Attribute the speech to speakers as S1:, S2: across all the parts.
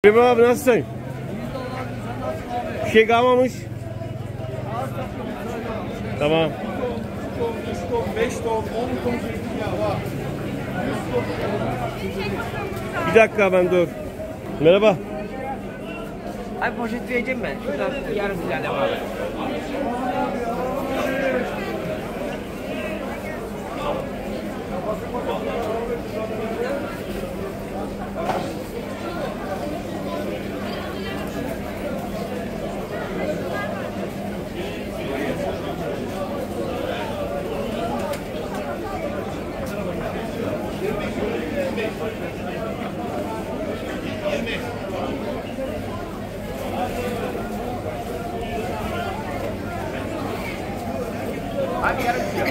S1: Merhaba abi, nasılsın? Bir şey kalmamış. Tamam.
S2: 5 ton, 10 ton zeytinyağı var.
S1: Bir dakika, ben dur. Merhaba.
S3: Abi poşet vereceğim ben. Şuradan yarım güzel abi. Abi yarım kilo.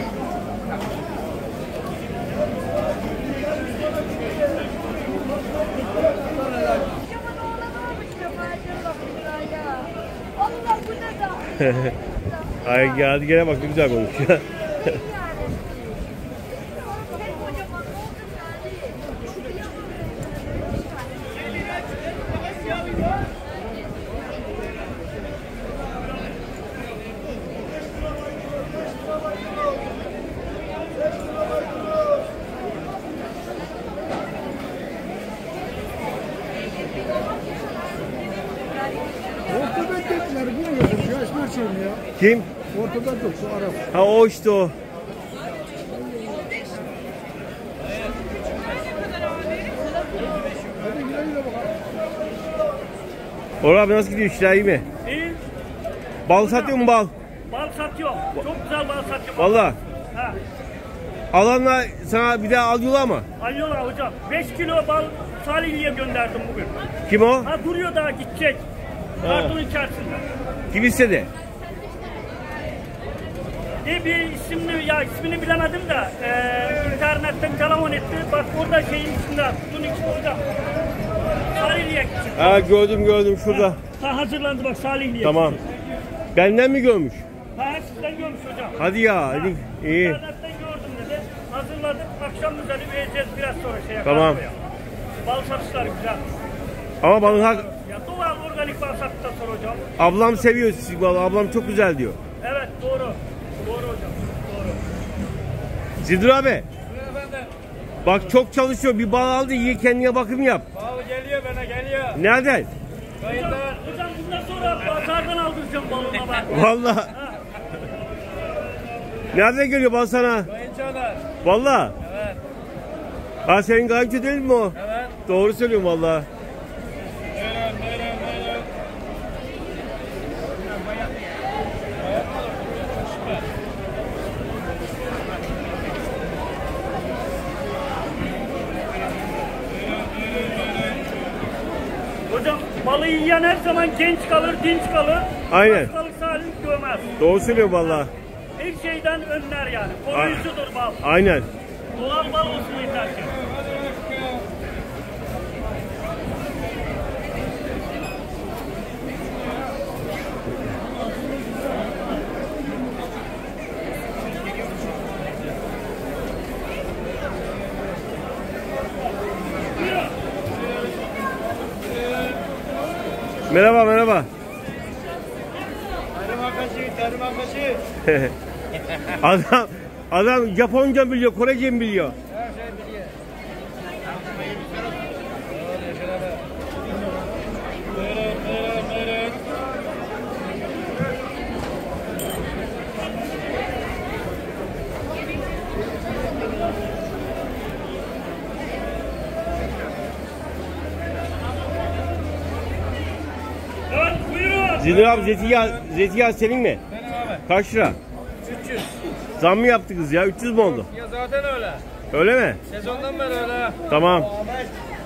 S1: Ay hadi gene bak, ne güzel konuşuyor.
S2: Ortoped dediler, bu mu yapmış ya? İsmail söylüyor ya.
S1: Kim?
S2: Ortoped yok, şu Arap.
S1: Ha, o işte o.
S2: Hadi güle güle bakalım.
S1: Orhan abi, nasıl gidiyor işler, iyi mi?
S4: İyi.
S1: Bal satıyor mu, bal?
S4: Bal satıyor. Çok güzel bal satıyor.
S1: Valla.
S4: Ha.
S1: Alanla sana bir daha alıyorlar mı?
S4: Alıyorlar hocam. 5 kilo bal Salihli'ye gönderdim bugün.
S1: Kim o?
S4: Ha, duruyor daha, gidecek. Karton içerisinde.
S1: Kim istedi?
S4: Bir ismini bilemedim de internetten telefon etti. Bak orada şeyin içinde. Bunun içinde hocam. Salihli'ye gidecek.
S1: Ha, gördüm şurada.
S4: Ha, hazırlandı bak, Salihli'ye.
S1: Tamam. Benden mi görmüş?
S4: Ha, sizden görmüş hocam.
S1: Hadi ya,
S4: Ha,
S1: hadi. İyi.
S4: İnternetten gördüm dedi. Hazırladık. Akşam üzeri vereceğiz biraz sonra şeye.
S1: Tamam.
S4: Kargoya. Bal satışları güzel.
S1: Ama balın hak...
S4: Ya doğal organik bal sattıktan sonra hocam.
S1: Ablam seviyor sizi balı. Ablam çok güzel diyor.
S4: Evet, doğru. Doğru hocam. Doğru.
S1: Zidur abi. Bak, çok çalışıyor. Bir bal aldı, iyi, kendine bakım yap.
S2: Bal geliyor bana, geliyor.
S1: Nereden?
S4: Hocam bundan sonra pazardan aldıracağım balona ben.
S1: Vallahi.
S4: Ha.
S1: Nereden geliyor bal sana?
S2: Kayınçolar.
S1: Vallahi.
S2: Evet.
S1: Ha, senin kayınço değil mi o?
S2: Evet.
S1: Doğru söylüyorum vallahi.
S4: Hocam balı yiyen her zaman genç kalır, dinç kalır.
S1: Aynen.
S4: Hastalık halini görmez.
S1: Doğru söylüyorum vallahi.
S4: Her şeyden önler yani. Koruyucudur bal.
S1: Aynen.
S4: Doğal bal olsun yeter ki.
S1: Merhaba, merhaba. Adam Japonca biliyor, Korece mi biliyor?
S2: Her şey biliyor.
S4: Evet, buyurun.
S1: Zidur abi, zeytinyağı senin mi?
S2: Benim abi.
S1: Kaç lira?
S2: 300.
S1: Zam mı yaptınız ya? 300 mü oldu?
S2: Ya zaten öyle.
S1: Öyle mi?
S2: Sezondan beri öyle.
S1: Tamam.